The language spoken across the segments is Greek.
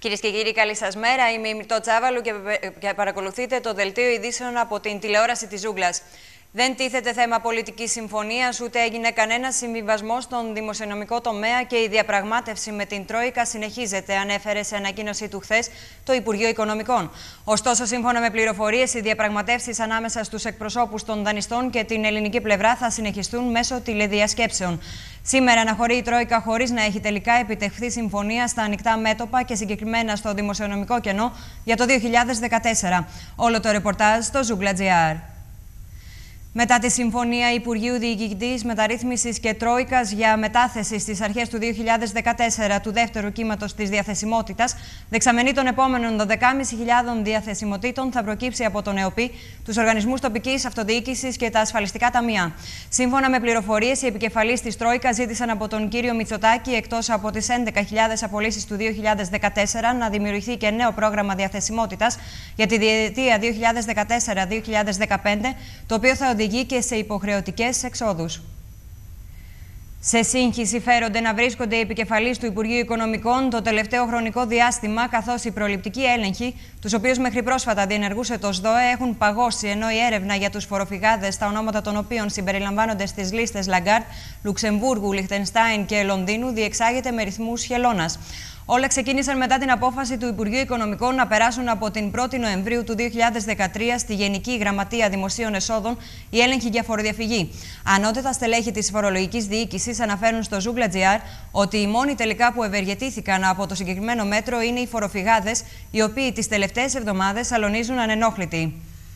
Κυρίες και κύριοι, καλή σας μέρα. Είμαι η Μυρτώ Τσάβαλου και παρακολουθείτε το δελτίο ειδήσεων από την τηλεόραση της Ζούγκλας. Δεν τίθεται θέμα πολιτικής συμφωνίας, ούτε έγινε κανένας συμβιβασμός στον δημοσιονομικό τομέα και η διαπραγμάτευση με την Τρόικα συνεχίζεται, ανέφερε σε ανακοίνωσή του χθες το Υπουργείο Οικονομικών. Ωστόσο, σύμφωνα με πληροφορίες, οι διαπραγματεύσεις ανάμεσα στους εκπροσώπους των δανειστών και την ελληνική πλευρά θα συνεχιστούν μέσω τηλεδιασκέψεων. Σήμερα αναχωρεί η Τρόικα χωρίς να έχει τελικά επιτευχθεί συμφωνία στα ανοιχτά μέτωπα και συγκεκριμένα στο δημοσιονομικό κενό για το 2014. Όλο το ρεπορτάζ στο Zoogla.gr. Μετά τη συμφωνία Υπουργείου Διοικητής Μεταρρύθμισης και Τρόικας για μετάθεση στις αρχές του 2014 του δεύτερου κύματος της διαθεσιμότητας, δεξαμενή των επόμενων 12.500 διαθεσιμοτήτων θα προκύψει από τον ΕΟΠΗ, τους οργανισμούς τοπικής αυτοδιοίκησης και τα ασφαλιστικά ταμεία. Σύμφωνα με πληροφορίες, οι επικεφαλείς της Τρόικα ζήτησαν από τον κύριο Μητσοτάκη, εκτός από τις 11.000 απολύσεις του 2014, να δημιουργηθεί και νέο πρόγραμμα διαθεσιμότητας για τη διετία 2014-2015, το οποίο θα οδηγεί και σε υποχρεωτικές εξόδους. Σε σύγχυση φέρονται να βρίσκονται οι επικεφαλείς του Υπουργείου Οικονομικών το τελευταίο χρονικό διάστημα, καθώς οι προληπτικοί έλεγχοι, τους οποίους μέχρι πρόσφατα διενεργούσε το ΣΔΟΕ, έχουν παγώσει, ενώ η έρευνα για τους φοροφυγάδες, τα ονόματα των οποίων συμπεριλαμβάνονται στις λίστες Λαγκάρτ, Λουξεμβούργου, Λιχτενστάιν και Λονδίνου, διεξάγεται με ρυθμούς χελώνας. Όλα ξεκίνησαν μετά την απόφαση του Υπουργείου Οικονομικών να περάσουν από την 1η Νοεμβρίου του 2013 στη Γενική Γραμματεία Δημοσίων Εσόδων οι έλεγχοι για φοροδιαφυγή. Ανώτατα στελέχη της φορολογικής διοίκησης αναφέρουν στο Zoogla.gr ότι οι μόνοι τελικά που ευεργετήθηκαν από το συγκεκριμένο μέτρο είναι οι φοροφυγάδες, οι οποίοι τις τελευταίες εβδομάδες αλωνίζουν ανενόχλητοι.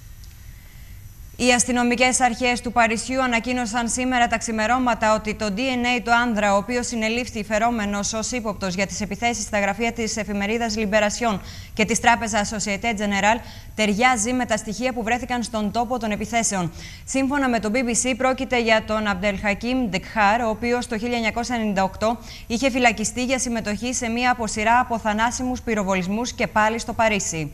Οι αστυνομικές αρχές του Παρισιού ανακοίνωσαν σήμερα τα ξημερώματα ότι το DNA του άνδρα, ο οποίος συνελήφθη φερόμενος ως ύποπτος για τις επιθέσεις στα γραφεία της εφημερίδας Libération και της τράπεζας Société Générale, ταιριάζει με τα στοιχεία που βρέθηκαν στον τόπο των επιθέσεων. Σύμφωνα με το BBC, πρόκειται για τον Abdelhakim Dekhar, ο οποίος το 1998 είχε φυλακιστεί για συμμετοχή σε μία από σειρά από θανάσιμους πυροβολισμούς και πάλι στο Παρίσι.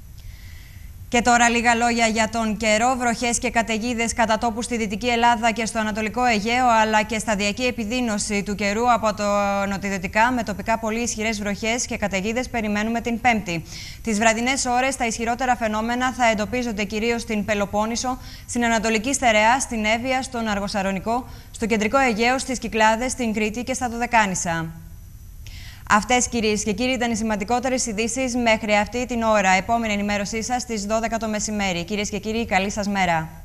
Και τώρα λίγα λόγια για τον καιρό. Βροχές και καταιγίδες κατά τόπου στη Δυτική Ελλάδα και στο Ανατολικό Αιγαίο, αλλά και σταδιακή επιδείνωση του καιρού από το νοτιοδυτικά, με τοπικά πολύ ισχυρές βροχές και καταιγίδες περιμένουμε την Πέμπτη. Τις βραδινές ώρες τα ισχυρότερα φαινόμενα θα εντοπίζονται κυρίως στην Πελοπόννησο, στην Ανατολική Στερεά, στην Εύβοια, στον Αργοσαρονικό, στο Κεντρικό Αιγαίο, στις Κυκλάδες, στην Κρήτη και στα Δωδεκάνησα. Αυτές, κυρίες και κύριοι, ήταν οι σημαντικότερες ειδήσεις μέχρι αυτή την ώρα. Επόμενη ενημέρωσή σας στις 12 το μεσημέρι. Κυρίες και κύριοι, καλή σας μέρα.